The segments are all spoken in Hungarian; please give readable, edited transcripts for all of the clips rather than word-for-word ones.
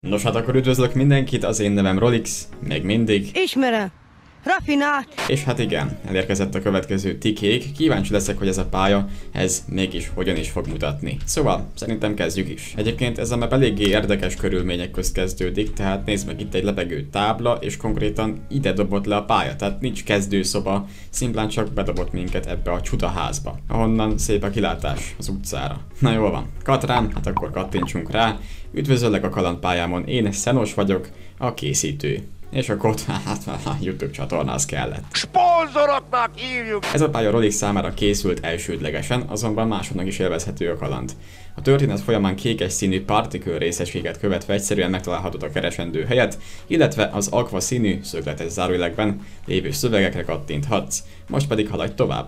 Nos hát akkor üdvözlök mindenkit, az én nevem Rolix, még mindig. Ismerem. Rafinált. És hát igen, elérkezett a következő tikék, kíváncsi leszek, hogy ez a pálya, ez mégis hogyan is fog mutatni. Szóval, szerintem kezdjük is. Egyébként ez a map eléggé érdekes körülmények közt kezdődik, tehát nézd meg, itt egy lebegő tábla, és konkrétan ide dobott le a pálya, tehát nincs kezdőszoba, szimplán csak bedobott minket ebbe a csutaházba, ahonnan szép a kilátás az utcára. Na jól van, Katrán, hát akkor kattintsunk rá. Üdvözöllek a kalandpályámon, én Szenos vagyok, a készítő. És akkor hát a YouTube csatornához kellett. Sponzoroknak hívjuk! Ez a pálya Rolix számára készült elsődlegesen, azonban másodnak is élvezhető a kaland. A történet folyamán kékes színű particle részecskéket követve egyszerűen megtalálhatod a keresendő helyet, illetve az aqua színű, szögletes zárójelekben lévő szövegekre kattinthatsz. Most pedig haladj tovább.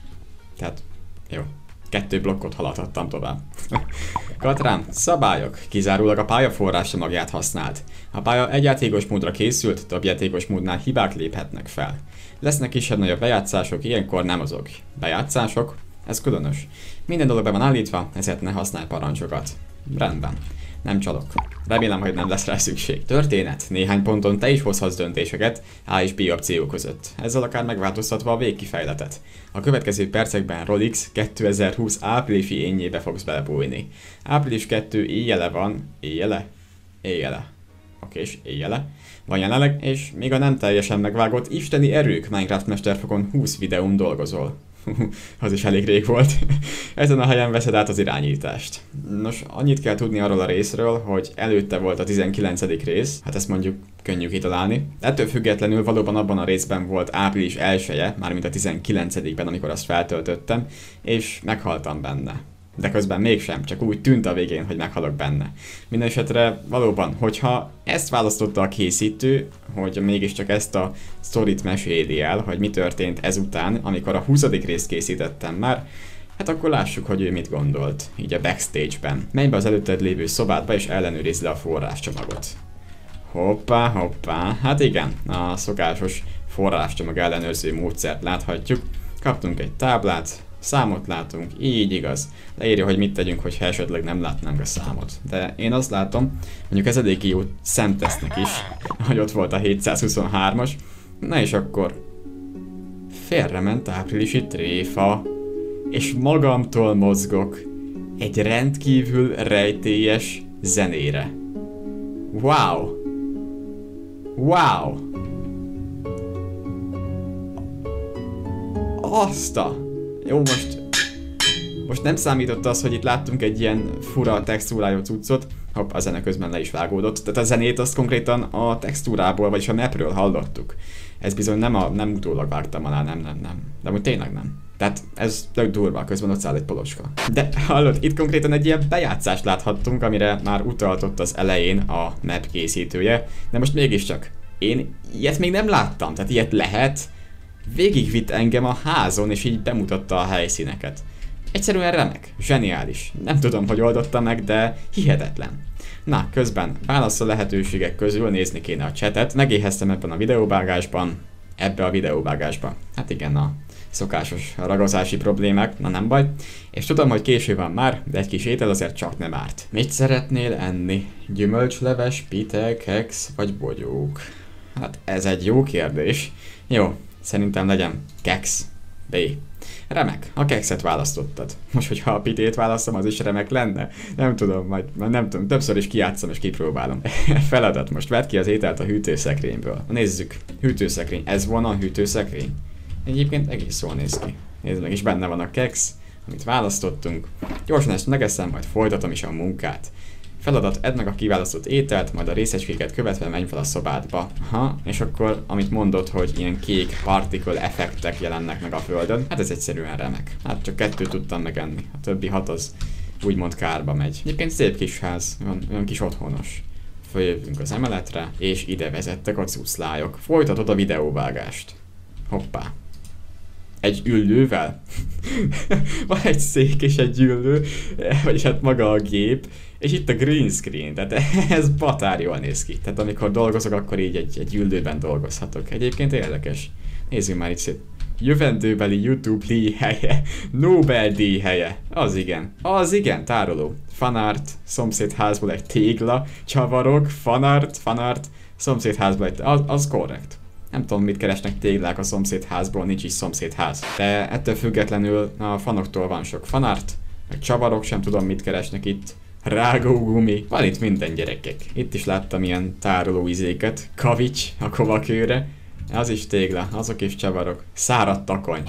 Tehát, jó. 2 blokkot haladhattam tovább. Katrán, szabályok. Kizárólag a pályaforrás csomagját használt. A pálya egyjátékos módra készült, több játékos módnál hibák léphetnek fel. Lesznek kisebb-nagyobb bejátszások, ilyenkor nem mozog. Bejátszások? Ez különös. Minden dolog be van állítva, ezért ne használj parancsokat. Rendben. Nem csalok. Remélem, hogy nem lesz rá szükség. Történet. Néhány ponton te is hozhatsz döntéseket A és B opció között. Ezzel akár megváltoztatva a végkifejletet. A következő percekben Rolix 2020 áprilisi énjébe fogsz belebújni. Április 2 éjjele van. Éjjele? Éjjele. Oké, és éjjele van jelenleg, és még a nem teljesen megvágott isteni erők Minecraft mesterfokon 20 videón dolgozol. Az is elég rég volt. Ezen a helyen veszed át az irányítást. Nos, annyit kell tudni arról a részről, hogy előtte volt a 19. rész, hát ezt mondjuk könnyű kitalálni. Ettől függetlenül valóban abban a részben volt április 1-je, mármint a 19-ben, amikor azt feltöltöttem, és meghaltam benne. De közben mégsem, csak úgy tűnt a végén, hogy meghalok benne. Mindenesetre valóban, hogyha ezt választotta a készítő, hogy mégiscsak ezt a sztorit meséli el, hogy mi történt ezután, amikor a 20. részt készítettem már, hát akkor lássuk, hogy ő mit gondolt, így a backstage-ben. Menj be az előtted lévő szobádba és ellenőrizd le a forráscsomagot. Hoppá, hoppá, hát igen, a szokásos forráscsomag ellenőrző módszert láthatjuk. Kaptunk egy táblát, számot látunk, így igaz. Leírja, hogy mit tegyünk, hogyha esetleg nem látnánk a számot. De én azt látom, mondjuk ez eléggé jó szemtesznek is, hogy ott volt a 723-as. Na és akkor félrement áprilisi tréfa, és magamtól mozgok egy rendkívül rejtélyes zenére. Wow! Wow! Azt a... Jó, most nem számított az, hogy itt láttunk egy ilyen fura textúrájú cuccot. Hopp, a zene közben le is vágódott. Tehát a zenét azt konkrétan a textúrából, vagyis a mapről hallottuk. Ez bizony nem utólag vágtam alá, nem. De úgy tényleg nem. Tehát ez tök durva, közben ott száll egy polocska. De hallod, itt konkrétan egy ilyen bejátszást láthattunk, amire már utaltott az elején a map készítője. De most mégiscsak, én ilyet még nem láttam, tehát ilyet lehet. Végigvitt engem a házon, és így bemutatta a helyszíneket. Egyszerűen remek, zseniális. Nem tudom, hogy oldotta meg, de hihetetlen. Na, közben válasz a lehetőségek közül nézni kéne a chatet. Megéheztem ebben a videóvágásban, ebbe a videóvágásban. Hát igen, a szokásos ragozási problémák, na nem baj. És tudom, hogy késő van már, de egy kis étel azért csak nem árt. Mit szeretnél enni? Gyümölcsleves, pite, keksz vagy bogyók? Hát ez egy jó kérdés. Jó. Szerintem legyen keksz. B. Remek, a kekszet választottad. Most, hogyha a pitét választom, az is remek lenne? Nem tudom, majd nem tudom, többször is kijátszom és kipróbálom. Feladat, most vedd ki az ételt a hűtőszekrényből. Nézzük, hűtőszekrény. Ez volna a hűtőszekrény? Egyébként egész jól néz ki. Nézd meg, is benne van a keksz, amit választottunk. Gyorsan ezt megeszem, majd folytatom is a munkát. Feladat, edd meg a kiválasztott ételt, majd a részecskéket követve menj fel a szobádba. Aha, és akkor, amit mondod, hogy ilyen kék particle effektek jelennek meg a földön, hát ez egyszerűen remek. Hát csak 2 tudtam megenni, a többi 6 az úgymond kárba megy. Egyébként szép kis ház, olyan kis otthonos. Följövünk az emeletre, és ide vezettek a cuszlájok. Folytatod a videóvágást. Hoppá. Egy üllővel? Van egy szék és egy üllő, vagyis hát maga a gép, és itt a green screen, tehát ez batár jól néz ki. Tehát amikor dolgozok, akkor így egy üllőben dolgozhatok. Egyébként érdekes. Nézzünk már itt szét. Jövendőbeli YouTube díj helye, Nobel-díj helye. Az igen, tároló. Fanart, szomszédházból egy tégla, csavarok, fanart, szomszédházból egy... Az korrekt. Nem tudom, mit keresnek téglák a szomszédházból, nincs is szomszédház. De ettől függetlenül a fanoktól van sok fanart, meg csavarok, sem tudom, mit keresnek itt. Rágógumi. Van itt minden, gyerekek. Itt is láttam ilyen tároló izéket. Kavics a kovakőre. Az is tégla, azok is csavarok. Száradt takony.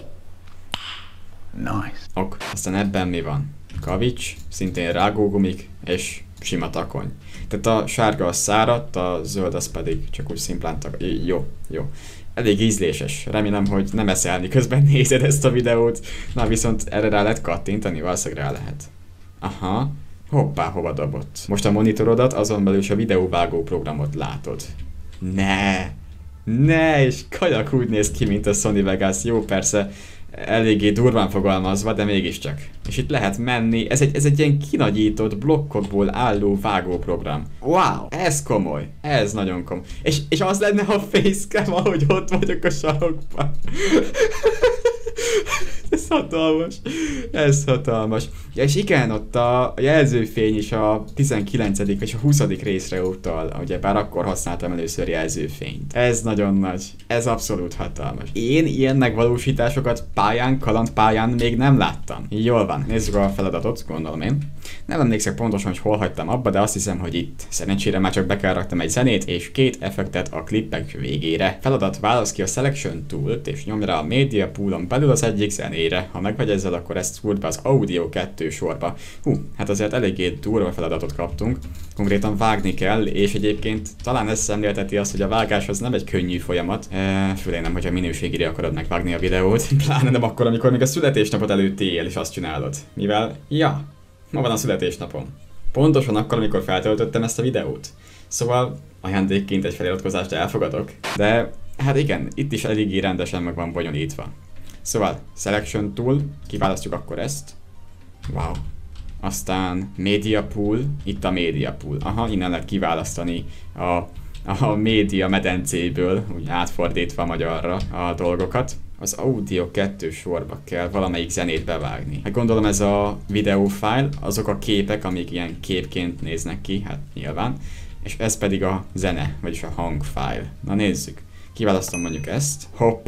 Nice. Ok, aztán ebben mi van? Kavics, szintén rágógumik, és sima takony. Tehát a sárga az száradt, a zöld az pedig csak úgy szimplán takony. Jó. Elég ízléses. Remélem, hogy nem eszel, miközben nézed ezt a videót. Na viszont erre rá lehet kattintani, valószínűleg rá lehet. Aha. Hoppá, hova dobott? Most a monitorodat, azon belül is a videóvágó programot látod. Ne, és kajak úgy néz ki, mint a Sony Vegas. Jó, persze, eléggé durván fogalmazva, de mégiscsak. És itt lehet menni, ez egy ilyen kinagyított blokkokból álló vágóprogram. Wow, ez komoly, ez nagyon komoly. És az lenne a facecam, ahogy ott vagyok a sarokban. Ez hatalmas. Ja, és igen, ott a jelzőfény is a 19. és a 20. részre utal, ugye bár akkor használtam először jelzőfényt. Ez nagyon nagy, ez abszolút hatalmas. Én ilyen megvalósításokat kalandpályán még nem láttam. Jól van, nézzük a feladatot, gondolom én. Nem emlékszek pontosan, hogy hol hagytam abba, de azt hiszem, hogy itt. Szerencsére már csak be kell raktam egy zenét és 2 effektet a klippek végére. Feladat: válasz ki a Selection Tool-t és nyomj rá a Media Pool-on belül az egyik zenére. Ha megvagy ezzel, akkor ezt szúrd be az Audio 2 sorba. Hát azért eléggé durva feladatot kaptunk. Konkrétan vágni kell, és egyébként talán ez szemlélteti azt, hogy a vágás az nem egy könnyű folyamat. Főleg nem, hogyha minőségére akarod megvágni a videót. Pláne nem akkor, amikor még a születésnapot előtt él, és azt csinálod. Mivel, ma van a születésnapom. Pontosan akkor, amikor feltöltöttem ezt a videót. Szóval ajándékként egy feliratkozást elfogadok. De hát igen, itt is eléggé rendesen meg van bonyolítva. Szóval Selection Tool, kiválasztjuk akkor ezt. Wow. Aztán Media Pool, itt a Media Pool. Aha, innen lehet kiválasztani a média medencéből, úgy átfordítva magyarra a dolgokat. Az Audio 2 sorba kell valamelyik zenét bevágni. Hát gondolom ez a videófájl, azok a képek, amik ilyen képként néznek ki, hát nyilván. És ez pedig a zene, vagyis a hangfájl. Na nézzük. Kiválasztom mondjuk ezt.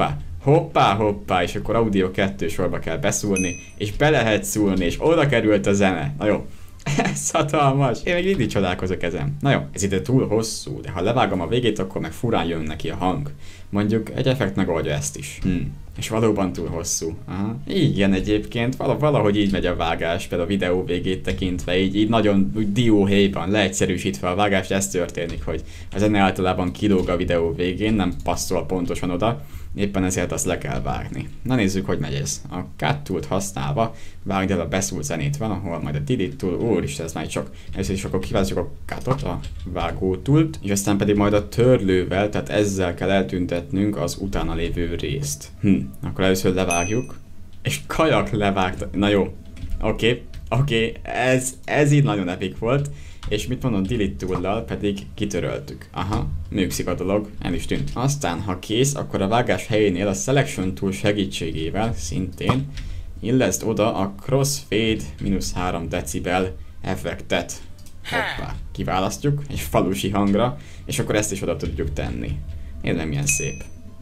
Hoppá, és akkor Audio 2 sorba kell beszúrni, és be lehet szúrni, és oda került a zene. Na jó. Ez hatalmas. Én még mindig csodálkozok ezen. Na jó, ez ide túl hosszú, de ha levágom a végét, akkor meg furán jön neki a hang. Mondjuk egy effekt megoldja ezt is. És valóban túl hosszú. Aha. Igen, egyébként valahogy így megy a vágás, például a videó végét tekintve, így nagyon dióhéjban, leegyszerűsítve a vágást, ez történik, hogy a zene általában kilóg a videó végén, nem passzol pontosan oda, éppen ezért azt le kell vágni. Na nézzük, hogy megy ez. A Cut Tool-t használva vágd el a beszúrt zenét valahol, majd a Delete Tool, úristen, ez már csak. Először is akkor kiválasztjuk a Cut-ot, a vágó tool-t, és aztán pedig majd a törlővel, tehát ezzel kell eltüntetnünk az utána lévő részt. Akkor először levágjuk, és kajak levágta. Na jó, oké, ez így nagyon epic volt. És mit mondom, Delete Tool-lal pedig kitöröltük. Aha, működik a dolog, el is tűnt. Aztán, ha kész, akkor a vágás helyénél a Selection Tool segítségével szintén illeszd oda a Crossfade -3 decibel effektet. Hoppá, kiválasztjuk egy falusi hangra, és akkor ezt is oda tudjuk tenni. Nézd, milyen szép.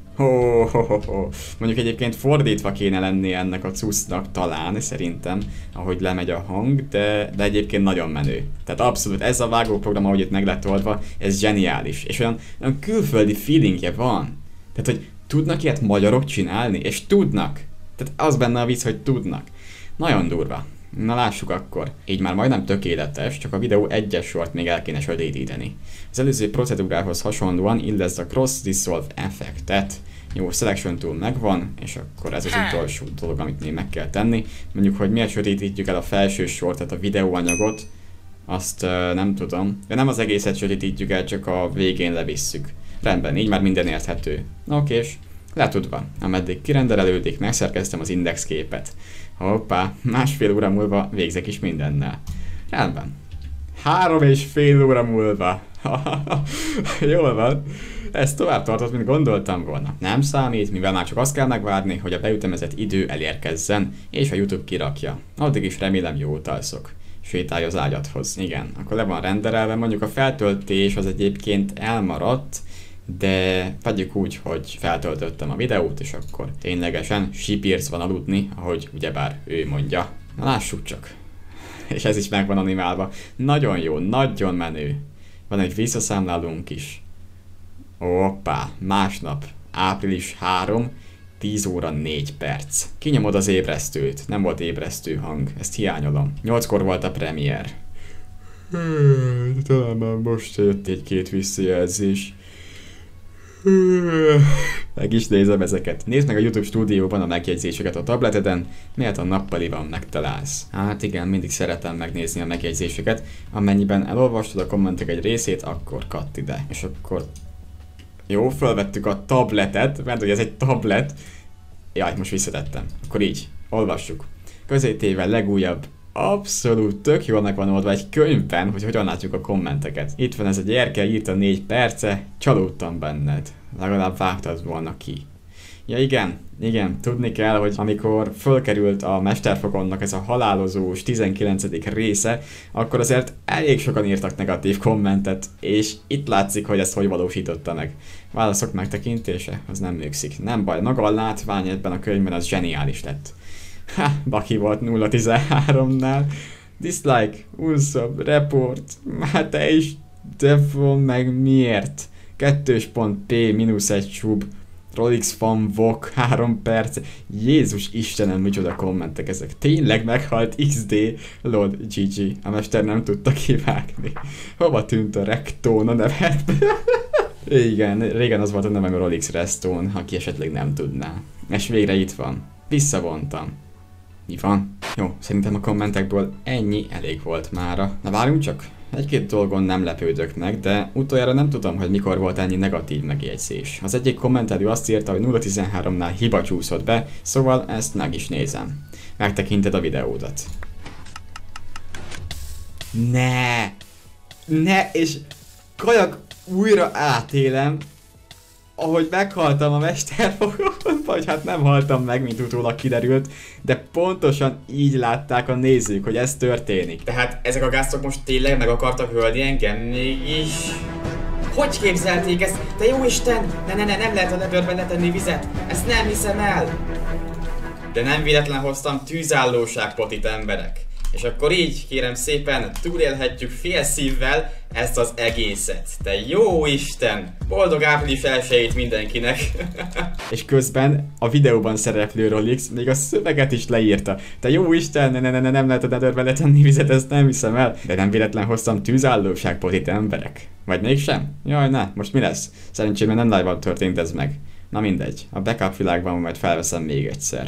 Mondjuk egyébként fordítva kéne lenni ennek a cuccnak talán, szerintem, ahogy lemegy a hang, de egyébként nagyon menő. Tehát abszolút, ez a vágóprogram, ahogy itt meg lett oldva, ez zseniális. És olyan külföldi feelingje van. Tehát, hogy tudnak ilyet magyarok csinálni? És tudnak. Tehát az benne a vicc, hogy tudnak. Nagyon durva. Na lássuk akkor. Így már majdnem tökéletes, csak a videó egyes sort még el kéne sötétíteni. Az előző procedúrához hasonlóan illeszd a Cross Dissolve effektet. Jó, Selection Tool megvan, és akkor ez az utolsó dolog, amit még meg kell tenni. Mondjuk, hogy miért sötétítjük el a felső sort, tehát a videóanyagot, azt nem tudom. De nem az egészet sötétítjük el, csak a végén levisszük. Rendben, így már minden érthető. Oké, és letudva. Ameddig kirendelődik, megszerkeztem az indexképet. Hoppá, 1,5 óra múlva végzek is mindennel. Rendben. 3,5 óra múlva. Jól van. Ez tovább tartott, mint gondoltam volna. Nem számít, mivel már csak azt kell megvárni, hogy a beütemezett idő elérkezzen, és a YouTube kirakja. Addig is remélem jót alszok. Sétálj az ágyadhoz. Igen, akkor le van renderelve, mondjuk a feltöltés az egyébként elmaradt, de vegyük úgy, hogy feltöltöttem a videót, és akkor ténylegesen sipírc van aludni, ahogy ugyebár ő mondja. Na lássuk csak. És ez is meg van animálva. Nagyon jó, nagyon menő. Van egy visszaszámlálónk is. Hoppá, másnap, április 3, 10 óra 4 perc. Kinyomod az ébresztőt, nem volt ébresztő hang, ezt hiányolom. 8-kor volt a premier. Talán már most jött egy-két visszajelzés. Meg is nézem ezeket. Nézd meg a YouTube stúdióban a megjegyzéseket a tableteden, melyet a nappaliban megtalálsz. Hát igen, mindig szeretem megnézni a megjegyzéseket. Amennyiben elolvastad a kommentek egy részét, akkor katt ide. És akkor... Jó, felvettük a tabletet, mert hogy ez egy tablet. Jaj, most visszatettem. Akkor így, olvassuk. Közétével legújabb, abszolút tök jól meg van oldva egy könyvben, hogy hogyan látjuk a kommenteket. Itt van ez a gyerke, írta 4 perce, csalódtam benned. Legalább vágtad volna ki. Ja igen, tudni kell, hogy amikor fölkerült a Mesterfokonnak ez a halálozós 19. része, akkor azért elég sokan írtak negatív kommentet, és itt látszik, hogy ezt hogy valósította meg. Válaszok megtekintése? Az nem működik. Nem baj, maga a látvány ebben a könyvben az zseniális lett. Ha, baki volt 0-13-nál. Dislike, unszab, report, már te is, defon meg miért? 2.p-1 sub. Rolix fan Vok 3 perc. Jézus Istenem, micsoda kommentek ezek. Tényleg meghalt XD. Lord GG. A mester nem tudta kivágni. Hova tűnt a Rekton a nevet? Igen, régen az volt a nevem Rolix Reston, aki esetleg nem tudná. És végre itt van. Visszavontam. Mi van? Jó, szerintem a kommentekből ennyi elég volt mára. Na várjunk csak. Egy-két dolgon nem lepődök meg, de utoljára nem tudom, hogy mikor volt ennyi negatív megjegyzés. Az egyik kommentelő azt írta, hogy 0.13-nál hiba csúszott be, szóval ezt meg is nézem. Megtekinted a videódat. Ne, és kajak újra átélem, ahogy meghaltam a Mesterfokon, vagy hát nem haltam meg, mint utólag kiderült, de pontosan így látták a nézők, hogy ez történik. Tehát ezek a gászok most tényleg meg akartak ölni engem mégis? Hogy képzelték ezt? De jó Isten! Nem lehet a lebőrben letenni vizet! Ezt nem hiszem el! De nem véletlen hoztam tűzállóságpotit, emberek. És akkor így, kérem szépen, túlélhetjük fél szívvel ezt az egészet. Te jó Isten! Boldog április 1-ét mindenkinek! És közben a videóban szereplő Rolix még a szöveget is leírta. Te jó Isten, nem lehet a netherbe letenni vizet, ezt nem hiszem el. De nem véletlen hoztam tűzállóságpotit, emberek. Vagy mégsem? Jaj, ne, most mi lesz? Szerencsére nem live-ban történt ez meg. Na mindegy, a backup világban majd felveszem még egyszer.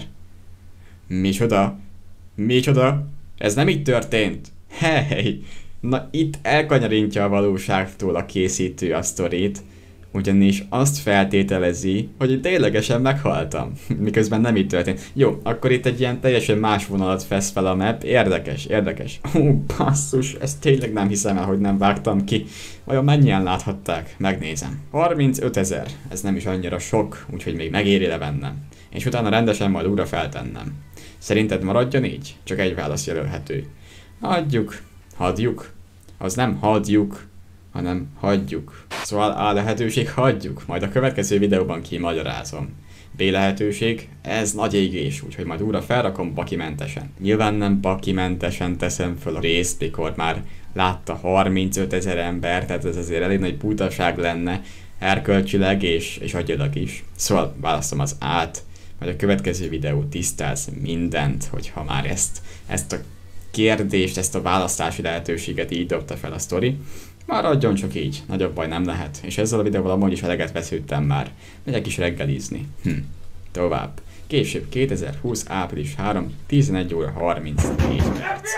Micsoda? Ez nem így történt. Hey! Na itt elkanyarintja a valóságtól a készítő a sztorit, ugyanis azt feltételezi, hogy ténylegesen meghaltam, miközben nem így történt. Jó, akkor itt egy ilyen teljesen más vonalat fesz fel a map, érdekes. Ó, basszus, ezt tényleg nem hiszem el, hogy nem vágtam ki. Vajon mennyien láthatták? Megnézem. 35 000, ez nem is annyira sok, úgyhogy még megéri levennem. És utána rendesen majd újra feltennem. Szerinted maradjon így? Csak egy válasz jelölhető. Hagyjuk. Az nem hagyjuk, hanem hagyjuk. Szóval A lehetőség hagyjuk, majd a következő videóban kimagyarázom. B lehetőség, ez nagy égés, úgyhogy majd újra felrakom bakimentesen. Nyilván nem bakimentesen teszem föl a részt, mikor már látta 35 000 ember, tehát ez azért elég nagy butaság lenne, erkölcsileg és agyilag is. Szóval választom az át, majd a következő videó tisztáz mindent, hogyha már ezt a kérdést, ezt a választási lehetőséget így dobta fel a sztori. Maradjon csak így, nagyobb baj nem lehet, és ezzel a videóval amúgy is eleget vesződtem már. Megyek is reggelizni. Tovább. Később 2020. április 3. 11 óra 34 perc.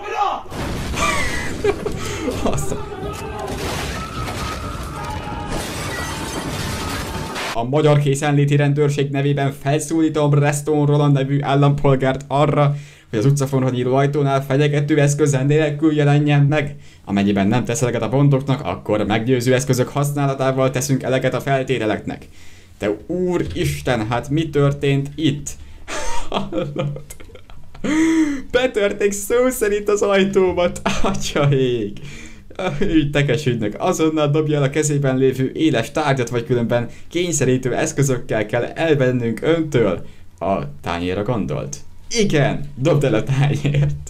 A Magyar Készenléti Rendőrség nevében felszólítom Reston Roland nevű állampolgárt arra, hogy az utcafonra nyíló ajtónál fenyegető eszköz nélkül jelenjen meg. Amennyiben nem tesz eleget a pontoknak, akkor meggyőző eszközök használatával teszünk eleget a feltételeknek. Te úristen, hát mi történt itt? Hallod? Betörték szó szerint az ajtómat, atyaég! Ügy tekes ügynök, azonnal dobja el a kezében lévő éles tárgyat, vagy különben kényszerítő eszközökkel kell elvennünk öntől. A tányérra gondolt? Igen, dobd el a tányért.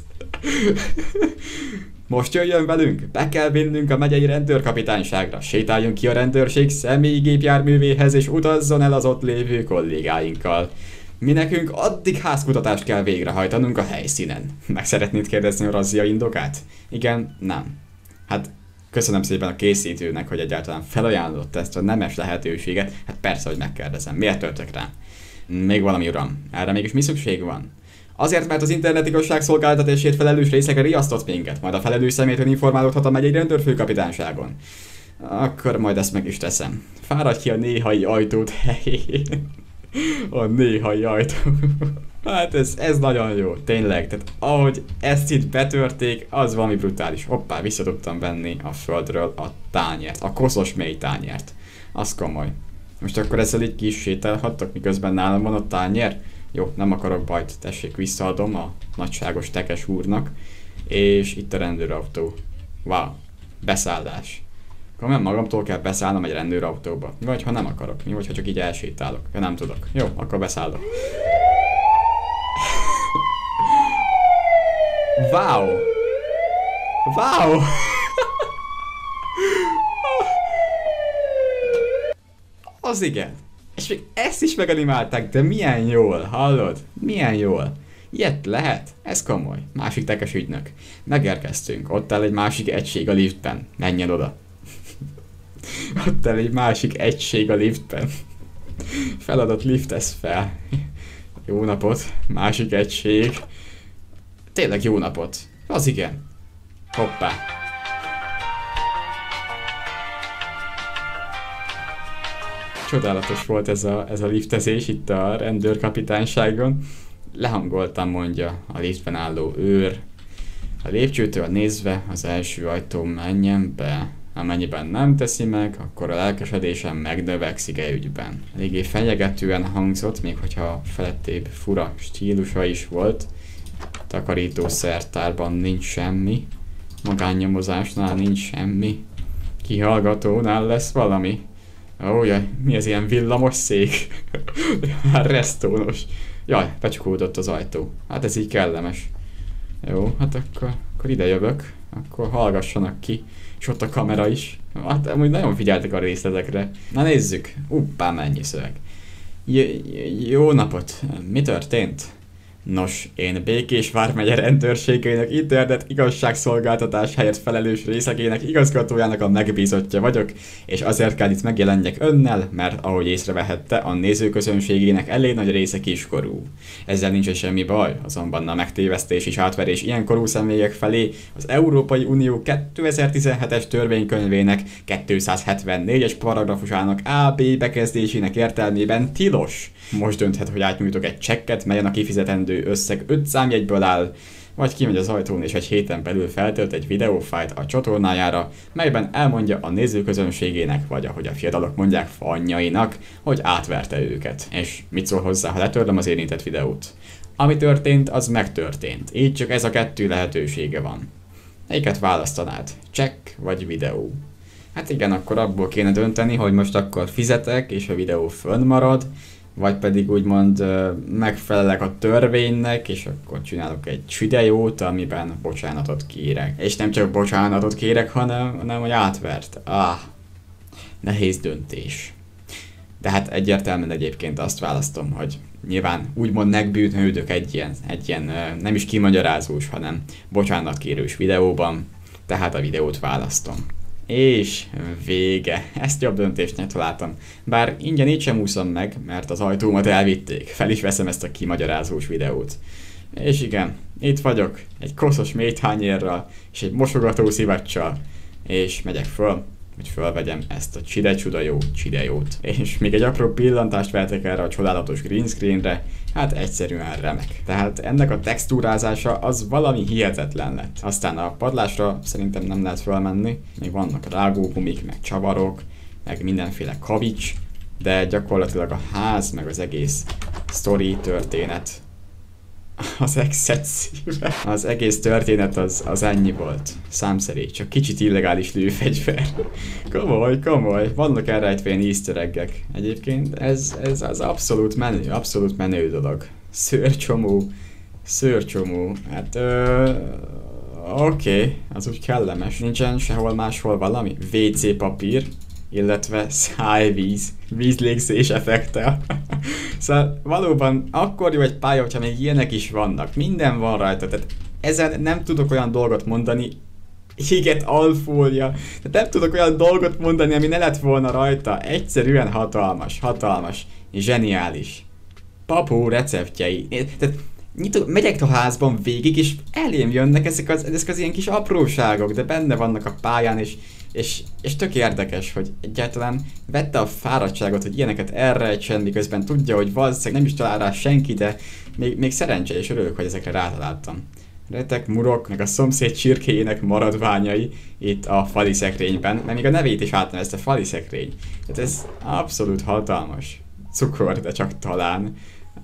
Most jöjjön velünk, be kell vinnünk a megyei rendőrkapitányságra, sétáljunk ki a rendőrség személyi gépjárművéhez és utazzon el az ott lévő kollégáinkkal. Mi nekünk addig házkutatást kell végrehajtanunk a helyszínen. Meg szeretnéd kérdezni a razzia indokát? Igen, nem. Hát köszönöm szépen a készítőnek, hogy egyáltalán felajánlott ezt a nemes lehetőséget. Hát persze, hogy megkérdezem. Miért törtök rá? Még valami, uram. Erre mégis mi szükség van? Azért, mert az internet igazságszolgáltatásért felelős részekre riasztott minket, majd a felelős személytől informálódhat a megyei rendőrfőkapitányságon. Akkor majd ezt meg is teszem. Fáradj ki a néhai ajtót helyén. A néhai ajtó. Hát ez nagyon jó, tényleg. Tehát ahogy ezt itt betörték, az valami brutális. Hoppá, vissza tudtam venni a földről a tányért, a koszos mély tányért. Az komoly. Most akkor ezzel így ki is sétálhattok, miközben nálam van a tányér? Jó, nem akarok bajt, tessék, visszaadom a nagyságos tekes úrnak. És itt a rendőrautó. Wow, beszállás. Akkor magamtól kell beszállnom egy rendőrautóba. Mi vagy, ha nem akarok? Mi vagy, ha csak így elsétálok? Ja, nem tudok. Jó, akkor beszállok. Wow! Wow! Az igen. És még ezt is meganimálták, de milyen jól, hallod? Milyen jól. Ilyet lehet? Ez komoly. Másik tekes ügynök. Megérkeztünk. Ott áll egy másik egység a liftben. Menjen oda. Ott áll egy másik egység a liftben. Feladat liftez fel. Jó napot. Másik egység. Tényleg jó napot. Az igen. Hoppá. Csodálatos volt ez a liftezés itt a rendőrkapitányságon. Lehangoltam, mondja a liftben álló őr. A lépcsőtől nézve az első ajtón menjen be. Amennyiben nem teszi meg, akkor a lelkesedésem megnövekszik ügyben. Eléggé fenyegetően hangzott, még hogyha felettébb fura stílusa is volt. Takarítószertárban nincs semmi. Magánnyomozásnál nincs semmi. Kihallgatónál lesz valami. Ó, jaj, mi ez ilyen villamos szék? Már restónos. Jaj, becsukódott az ajtó. Hát ez így kellemes. Jó, hát akkor ide jövök. Akkor hallgassanak ki. És ott a kamera is. Hát amúgy nagyon figyeltek a részletekre. Na nézzük. Uppá, mennyi szöveg. Jó napot. Mi történt? Nos, én Békés vármegye rendőrségének internet igazságszolgáltatás helyett felelős részlegének igazgatójának a megbízottja vagyok, és azért kell itt megjelenjek önnel, mert ahogy észrevehette, a nézőközönségének elég nagy része kiskorú. Ezzel nincs semmi baj, azonban a megtévesztés és átverés ilyen korú személyek felé az Európai Unió 2017-es törvénykönyvének 274-es paragrafusának AB bekezdésének értelmében tilos. Most dönthet, hogy átnyújtok egy csekket, melyen a kifizetendő összeg 5 számjegyből áll, vagy kimegy az ajtón és egy héten belül feltölt egy videófájlt a csatornájára, melyben elmondja a nézőközönségének, vagy ahogy a fiatalok mondják, fanjainak, hogy átverte őket. És mit szól hozzá, ha letörlöm az érintett videót? Ami történt, az megtörtént. Így csak ez a kettő lehetősége van. Melyiket választanád? Csekk vagy videó? Hát igen, akkor abból kéne dönteni, hogy most akkor fizetek, és a videó fönnmarad, vagy pedig úgymond megfelelek a törvénynek, és akkor csinálok egy videót, amiben bocsánatot kérek. És nem csak bocsánatot kérek, hanem hogy átvert. Nehéz döntés. De hát egyértelműen egyébként azt választom, hogy nyilván úgymond megbűnhődök egy ilyen nem is kimagyarázós, hanem bocsánatkérős videóban, tehát a videót választom. És vége. Ezt jobb döntésnek találtam. Bár ingyen így sem úszom meg, mert az ajtómat elvitték. Fel is veszem ezt a kimagyarázós videót. És igen, itt vagyok, egy koszos mélytányérral, és egy mosogató szivacsal. És megyek föl hogy felvegyem ezt a cside-csuda jó csidejót. És még egy apró pillantást vehetek erre a csodálatos green screenre, hát egyszerűen remek. Tehát ennek a textúrázása az valami hihetetlen lett. Aztán a padlásra szerintem nem lehet felmenni, még vannak rágógumik, meg csavarok, meg mindenféle kavics, de gyakorlatilag a ház, meg az egész sztori történet az excessíve. Az egész történet az ennyi volt. Számszerű, csak kicsit illegális lőfegyver. Komoly. Vannak elrejtve ilyen easter egg-ek. Egyébként ez az abszolút menő dolog. Szőrcsomó. Hát oké, az úgy kellemes. Nincsen sehol máshol valami? WC papír, illetve vízlégzés effektel. Szóval valóban akkor jó egy pálya, hogyha még ilyenek is vannak. Minden van rajta, tehát ezen nem tudok olyan dolgot mondani, éget alfólia, tehát nem tudok olyan dolgot mondani, ami ne lett volna rajta. Egyszerűen hatalmas, zseniális. Papó receptjei. Tehát megyek a házban végig, és elém jönnek ezek az ilyen kis apróságok, de benne vannak a pályán, és tök érdekes, hogy egyáltalán vette a fáradtságot, hogy ilyeneket elrejtsen, miközben tudja, hogy valószínűleg nem is talál rá senki, de még szerencsé, és örülök, hogy ezekre rátaláltam. Retek, murok, meg a szomszéd csirkéjének maradványai itt a fali szekrényben, mert még a nevét is átnevezte, fali szekrény. Tehát ez abszolút hatalmas. Cukor, de csak talán.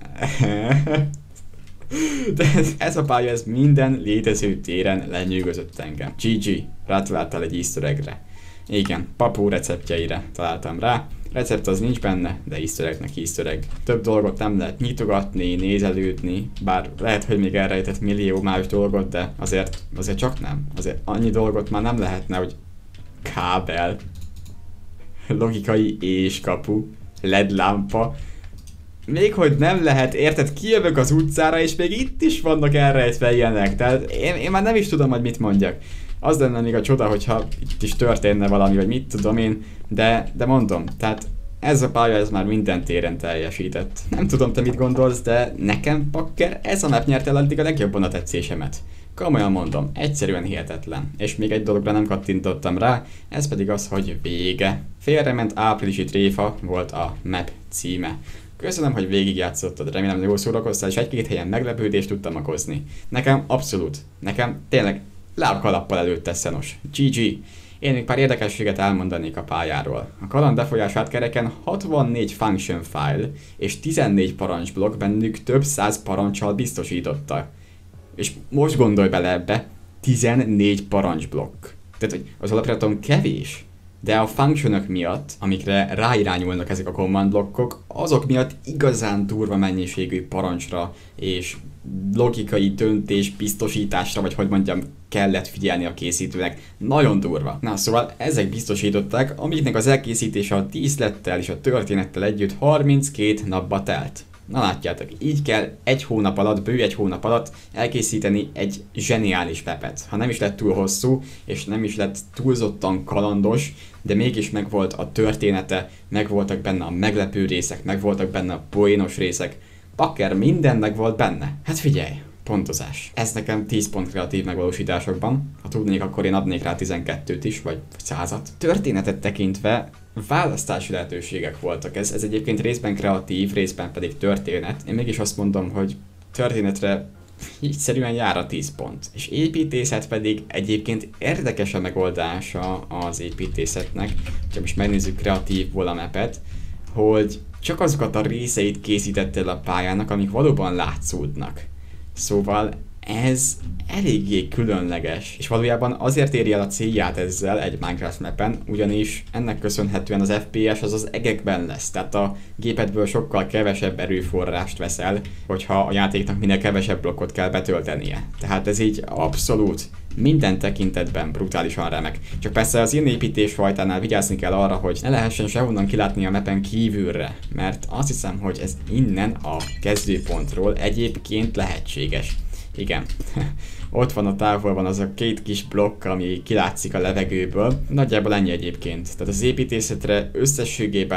De ez a pálya, ez minden létező téren lenyűgözött engem. GG, rátaláltál egy easter egg-re. Igen, papó receptjeire találtam rá. Recept az nincs benne, de easter eggnek easter egg. Több dolgot nem lehet nyitogatni, nézelődni, bár lehet, hogy még elrejtett millió más dolgot, de azért csak nem. Azért annyi dolgot már nem lehetne, hogy kábel, logikai éskapu, LED lámpa. Még hogy nem lehet, érted, kijövök az utcára, és még itt is vannak elrejtve ilyenek, tehát én már nem is tudom, hogy mit mondjak. Az lenne még a csoda, hogyha itt is történne valami, vagy mit tudom én, de mondom, tehát ez a pálya, ez már minden téren teljesített. Nem tudom, te mit gondolsz, de nekem, Pakker, ez a map nyert el eddig a legjobban a tetszésemet. Komolyan mondom, egyszerűen hihetetlen. És még egy dologra nem kattintottam rá, ez pedig az, hogy vége. Félrement áprilisi tréfa volt a map címe. Köszönöm, hogy végigjátszottad, remélem jól szórakoztál, és egy-két helyen meglepődést tudtam okozni. Nekem abszolút, tényleg le a kalappal előtte szenos. GG. Én még pár érdekességet elmondanék a pályáról. A kaland befolyását kereken 64 function file és 14 parancsblokk bennük több száz parancsal biztosította. És most gondolj bele ebbe, 14 parancsblokk. Tehát, hogy az alapjáraton kevés, de a functionok miatt, amikre ráirányulnak ezek a command blokkok, azok miatt igazán durva mennyiségű parancsra és logikai döntés biztosításra, vagy hogy mondjam, kellett figyelni a készítőnek. Nagyon durva. Na, szóval ezek biztosították, amiknek az elkészítése a díszlettel és a történettel együtt 32 napba telt. Na látjátok, így kell bő egy hónap alatt elkészíteni egy zseniális mapet. Ha nem is lett túl hosszú, és nem is lett túlzottan kalandos, de mégis megvolt a története, megvoltak benne a meglepő részek, megvoltak benne a poénos részek. Pakker, minden meg volt benne. Hát figyelj, pontozás. Ez nekem 10 pont kreatív megvalósításokban. Ha tudnék, akkor én adnék rá 12-t is, vagy 100-at. Történetet tekintve választási lehetőségek voltak. Ez egyébként részben kreatív, részben pedig történet. Én mégis azt mondom, hogy történetre egyszerűen jár a 10 pont. És építészet pedig egyébként érdekes a megoldása az építészetnek. Ha most megnézzük kreatívból a mapet, hogy csak azokat a részeit készített el a pályának, amik valóban látszódnak. Szóval ez eléggé különleges, és valójában azért éri el a célját ezzel egy Minecraft mappen, ugyanis ennek köszönhetően az FPS az egekben lesz, tehát a gépedből sokkal kevesebb erőforrást veszel, hogyha a játéknak minél kevesebb blokkot kell betöltenie. Tehát ez így abszolút minden tekintetben brutálisan remek. Csak persze az ilyen építésfajtánál vigyázni kell arra, hogy ne lehessen sehonnan kilátni a mappen kívülre, mert azt hiszem, hogy ez innen a kezdőpontról egyébként lehetséges. Igen, ott van a távolban az a két kis blokk, ami kilátszik a levegőből. Nagyjából ennyi egyébként. Tehát az építészetre összességében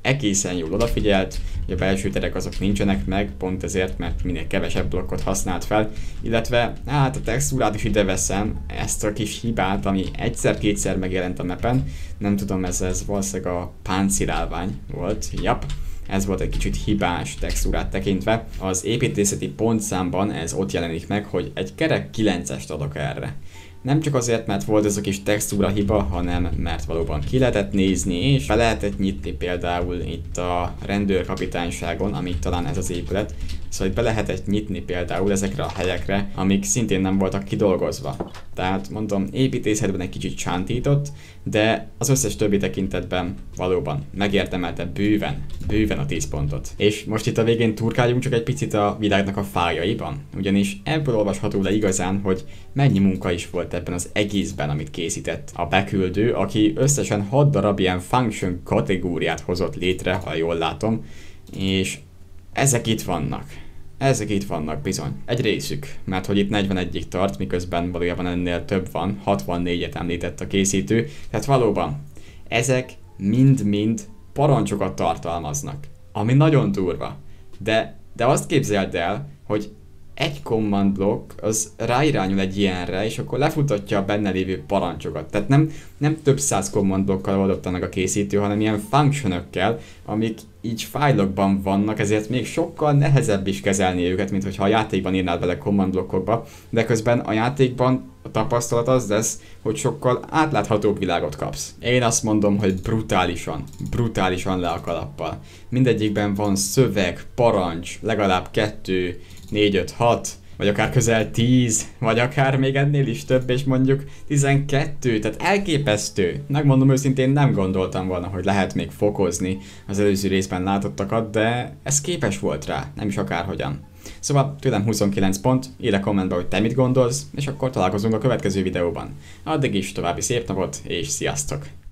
egészen jól odafigyelt, hogy a belső terek azok nincsenek meg, pont ezért, mert minél kevesebb blokkot használt fel, illetve hát a textúrát is ide veszem, ezt a kis hibát, ami egyszer-kétszer megjelent a mappen, nem tudom, ez valószínűleg a páncélálvány volt, jap. Ez volt egy kicsit hibás textúrát tekintve. Az építészeti pontszámban ez ott jelenik meg, hogy egy kerek 9-est adok erre. Nem csak azért, mert volt ez a kis textúra hiba, hanem mert valóban ki lehetett nézni, és be lehetett nyitni például itt a rendőrkapitányságon, ami talán ez az épület, szóval be lehetett nyitni például ezekre a helyekre, amik szintén nem voltak kidolgozva. Tehát mondom, építészetben egy kicsit csántított, de az összes többi tekintetben valóban megérdemelte bőven a 10 pontot. És most itt a végén turkáljunk csak egy picit a világnak a fájaiban, ugyanis ebből olvasható le igazán, hogy mennyi munka is volt ebben az egészben, amit készített a beküldő, aki összesen 6 darab ilyen function kategóriát hozott létre, ha jól látom, és ezek itt vannak bizony. Egy részük, mert hogy itt 41-ig tart, miközben valójában ennél több van, 64-et említett a készítő, tehát valóban ezek mind-mind parancsokat tartalmaznak, ami nagyon durva. De azt képzeld el, hogy egy command blokk az ráirányul egy ilyenre, és akkor lefutatja a benne lévő parancsokat. Tehát nem több száz command blokkal oldotta meg a készítő, hanem ilyen functionökkel, amik így fájlokban vannak, ezért még sokkal nehezebb is kezelni őket, mint hogyha a játékban írnád bele command blokkokba, de közben a játékban a tapasztalat az lesz, hogy sokkal átláthatóbb világot kapsz. Én azt mondom, hogy brutálisan le a kalappal. Mindegyikben van szöveg, parancs, legalább 2, 4, 5, 6, vagy akár közel 10, vagy akár még ennél is több, és mondjuk 12, tehát elképesztő. Megmondom őszintén, nem gondoltam volna, hogy lehet még fokozni az előző részben látottakat, de ez képes volt rá, nem is akárhogyan. Szóval tőlem 29 pont, írd a kommentbe, hogy te mit gondolsz, és akkor találkozunk a következő videóban. Addig is további szép napot, és sziasztok!